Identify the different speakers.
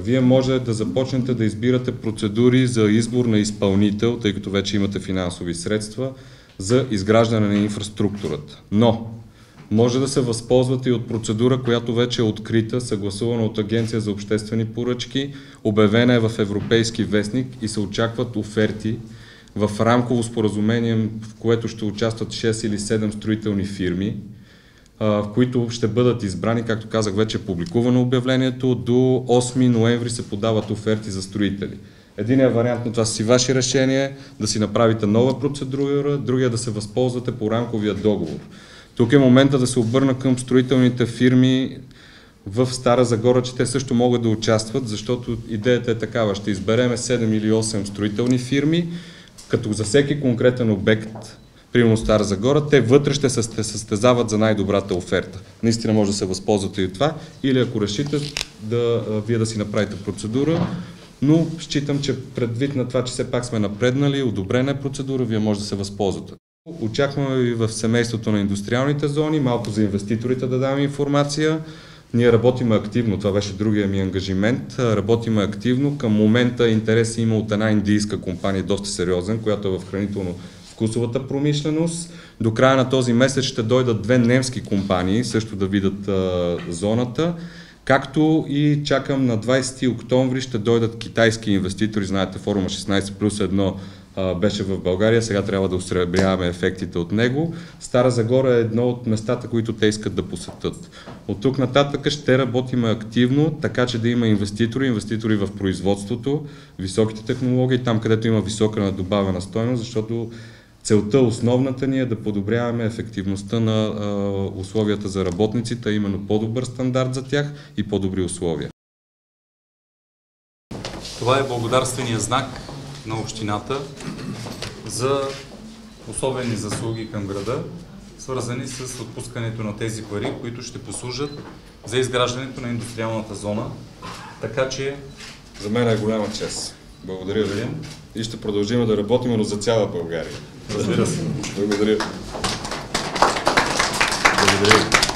Speaker 1: Вие може да започнете да избирате процедури за избор на изпълнител, тъй като вече имате финансови средства, за изграждане на инфраструктурата. Но може да се възползвате и от процедура, която вече е открита, съгласувана от Агенция за обществени поръчки, обявена е в Европейски вестник и се очакват оферти в рамково споразумение, в което ще участват 6 или 7 строителни фирми, в които ще бъдат избрани, както казах, вече публикувано обявлението, до 8 ноември се подават оферти за строители. Единият вариант на това си ваше решение, да си направите нова процедура, другия да се възползвате по рамковия договор. Тук е момента да се обърна към строителните фирми в Стара Загора, че те също могат да участват, защото идеята е такава. Ще избереме 7 или 8 строителни фирми, като за всеки конкретен обект, примерно Стара Загора, те вътре ще се състезават за най-добрата оферта. Наистина може да се възползвате и от това, или ако решите вие да си направите процедура, но считам, че предвид на това, че все пак сме напреднали, одобрена е процедура, вие може да се възползвате. Очакваме и в семейството на индустриалните зони, малко за инвеститорите да даме информация. Ние работим активно, това беше другия ми ангажимент, работим активно. Към момента интерес има от една индийска компания, доста сериозен, която е в хранително-вкусовата промишленост. До края на този месец ще дойдат 2 немски компании, също да видят зоната. Както и чакам на 20 октомври ще дойдат китайски инвеститори, знаете, форума 16+1 беше в България, сега трябва да осребряваме ефектите от него. Стара Загора е едно от местата, които те искат да посетят. От тук нататък ще работим активно, така че да има инвеститори в производството, високите технологии, там където има висока добавена стойност, защото целта основната ни е да подобряваме ефективността на условията за работниците, а именно по-добър стандарт за тях и по-добри условия.
Speaker 2: Това е благодарствения знак на общината за особени заслуги към града, свързани с отпускането на тези пари, които ще послужат за изграждането на индустриалната зона. Така че...
Speaker 1: За мен е голяма чест. Благодаря ви и ще продължим да работим, но за цяла България.
Speaker 2: Разбира се.
Speaker 1: Благодаря. Благодаря.